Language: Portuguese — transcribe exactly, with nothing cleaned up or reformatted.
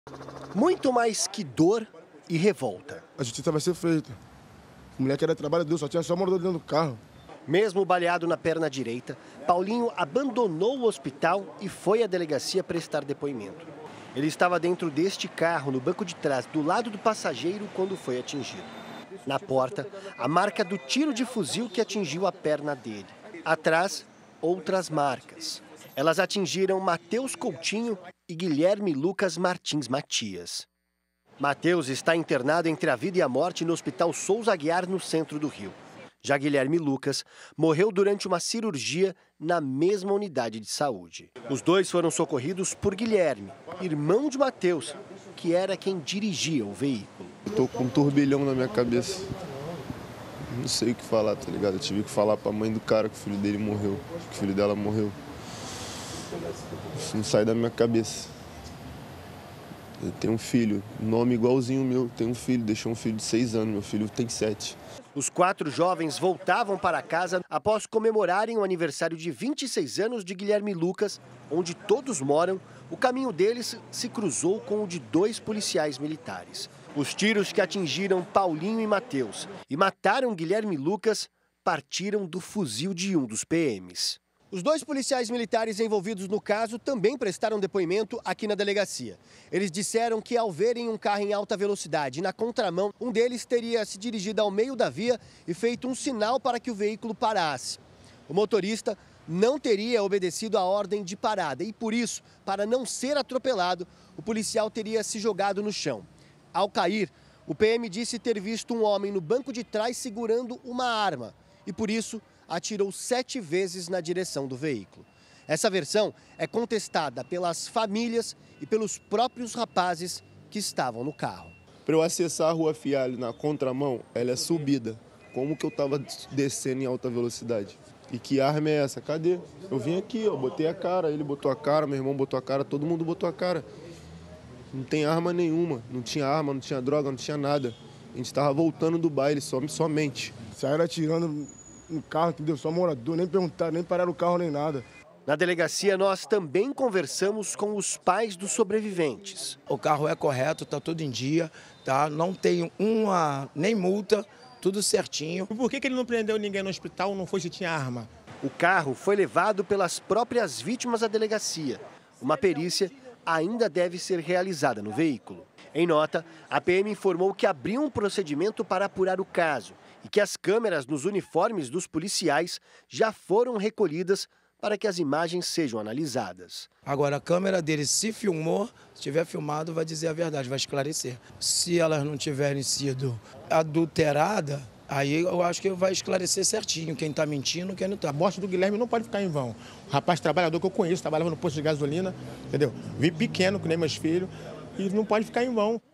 Muito mais que dor e revolta. A justiça vai ser feita. O moleque era trabalhador, só tinha só morador dentro do carro. Mesmo baleado na perna direita, Paulinho abandonou o hospital e foi à delegacia prestar depoimento. Ele estava dentro deste carro, no banco de trás, do lado do passageiro, quando foi atingido. Na porta, a marca do tiro de fuzil que atingiu a perna dele. Atrás, outras marcas. Elas atingiram Matheus Coutinho e Guilherme Lucas Martins Matias. Matheus está internado entre a vida e a morte no Hospital Souza Aguiar, no centro do Rio. Já Guilherme Lucas morreu durante uma cirurgia na mesma unidade de saúde. Os dois foram socorridos por Guilherme, irmão de Matheus, que era quem dirigia o veículo. Eu tô com um turbilhão na minha cabeça. Não sei o que falar, tá ligado? Eu tive que falar pra mãe do cara que o filho dele morreu, que o filho dela morreu. Isso não sai da minha cabeça. Eu tenho um filho, nome igualzinho o meu. Tenho um filho, deixou um filho de seis anos, meu filho tem sete. Os quatro jovens voltavam para casa após comemorarem o aniversário de vinte e seis anos de Guilherme Lucas, onde todos moram. O caminho deles se cruzou com o de dois policiais militares. Os tiros que atingiram Paulinho e Matheus e mataram Guilherme Lucas partiram do fuzil de um dos P Ms. Os dois policiais militares envolvidos no caso também prestaram depoimento aqui na delegacia. Eles disseram que, ao verem um carro em alta velocidade na contramão, um deles teria se dirigido ao meio da via e feito um sinal para que o veículo parasse. O motorista não teria obedecido a ordem de parada e, por isso, para não ser atropelado, o policial teria se jogado no chão. Ao cair, o P M disse ter visto um homem no banco de trás segurando uma arma e, por isso, atirou sete vezes na direção do veículo. Essa versão é contestada pelas famílias e pelos próprios rapazes que estavam no carro. Para eu acessar a Rua Fialho na contramão, ela é subida. Como que eu estava descendo em alta velocidade? E que arma é essa? Cadê? Eu vim aqui, eu botei a cara, ele botou a cara, meu irmão botou a cara, todo mundo botou a cara. Não tem arma nenhuma, não tinha arma, não tinha droga, não tinha nada. A gente estava voltando do baile, só, somente. Saíram atirando no carro, entendeu? Só morador, nem perguntaram, nem pararam o carro, nem nada. Na delegacia, nós também conversamos com os pais dos sobreviventes. O carro é correto, está tudo em dia, tá? Não tem uma, nem multa, tudo certinho. Por que que ele não prendeu ninguém no hospital, não foi se tinha arma? O carro foi levado pelas próprias vítimas à delegacia. Uma perícia ainda deve ser realizada no veículo. Em nota, a P M informou que abriu um procedimento para apurar o caso e que as câmeras nos uniformes dos policiais já foram recolhidas para que as imagens sejam analisadas. Agora, a câmera dele, se filmou, se tiver filmado, vai dizer a verdade, vai esclarecer. Se elas não tiverem sido adulteradas, aí eu acho que vai esclarecer certinho quem está mentindo, quem não está. A morte do Guilherme não pode ficar em vão. O rapaz trabalhador que eu conheço, trabalhava no posto de gasolina, entendeu? Vi pequeno, que nem meus filhos, e não pode ficar em vão.